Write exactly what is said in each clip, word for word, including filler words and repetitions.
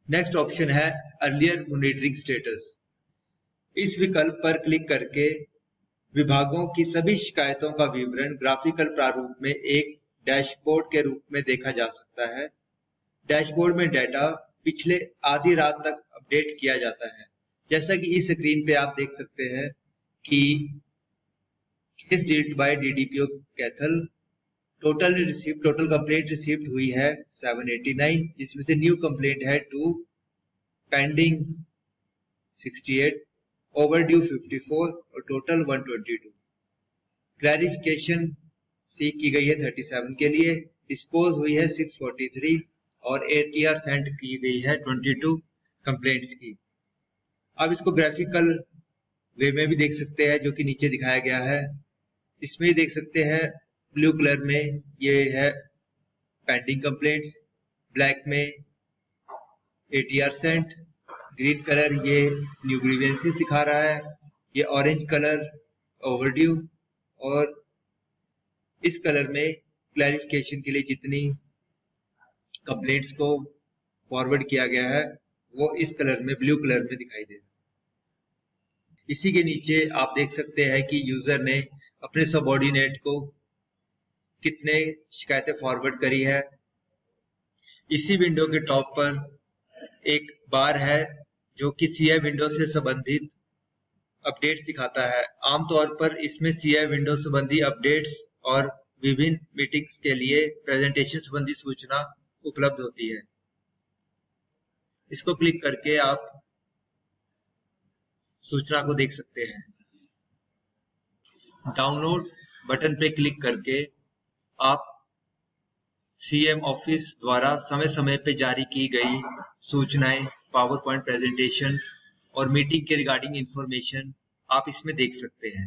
Next option है earlier monitoring status. इस विकल्प पर क्लिक करके विभागों की सभी शिकायतों का विवरण ग्राफिकल प्रारूप में एक डैशबोर्ड के रूप में देखा जा सकता है। डैशबोर्ड में डाटा पिछले आधी रात तक अपडेट किया जाता है। जैसा कि इस स्क्रीन पे आप देख सकते हैं कि case dealt by DDPO Kaithal, total receive total complaint received हुई है सात सौ नवासी, जिसमें से न्यू कंप्लेंट है टू, पेंडिंग अड़सठ, ओवरड्यू चौवन और टोटल एक सौ बाईस। क्लैरिफिकेशन सीख की गई है सैंतीस के लिए, डिस्पोज हुई है छह सौ तैंतालीस और एटीआर सेंड की गई है बाईस कंप्लेंट्स की। अब इसको ग्राफिकल वे में भी देख सकते हैं, जो कि नीचे दिखाया गया है। इसमें ही देख सकते हैं ब्लू कलर में ये है पेंडिंग कंप्लेंट्स, ब्लैक में एटीआर सेंट, ग्रीन कलर ये न्यू ग्रीवेंसेस दिखा रहा है, ये ऑरेंज कलर ओवरड्यू, और इस कलर में क्लैरिफिकेशन के लिए जितनी कंप्लेंट्स को फॉरवर्ड किया गया है वो इस कलर में ब्लू कलर में दिखाई दे रहा है। इसी के नीचे आप देख सकते हैं कि यूजर ने अपने सबऑर्डिनेट को कितने शिकायतें फॉरवर्ड करी है। इसी विंडो के टॉप पर एक बार है जो कि सीआई विंडो से संबंधित अपडेट्स दिखाता है। आमतौर पर इसमें सीआई विंडो संबंधी अपडेट्स और विभिन्न मीटिंग्स के लिए प्रेजेंटेशन संबंधी सूचना उपलब्ध होती है। इसको क्लिक करके आप सूचना को देख सकते हैं। डाउनलोड बटन पे क्लिक करके आप सीएम ऑफिस द्वारा समय समय पे जारी की गई सूचनाएं, पावर पॉइंट प्रेजेंटेशन और मीटिंग के रिगार्डिंग इंफॉर्मेशन आप इसमें देख सकते हैं।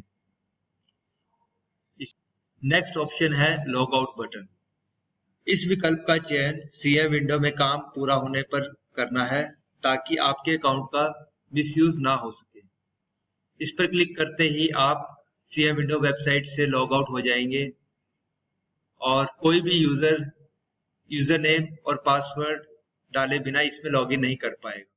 नेक्स्ट ऑप्शन है लॉग आउट बटन। इस विकल्प का चयन सीएम विंडो में काम पूरा होने पर करना है ताकि आपके अकाउंट का मिसयूज ना हो सके। इस पर क्लिक करते ही आप सीएम विंडो वेबसाइट से लॉग आउट हो जाएंगे और कोई भी यूजर यूजर नेम और पासवर्ड डाले बिना इसमें लॉगिन नहीं कर पाएगा।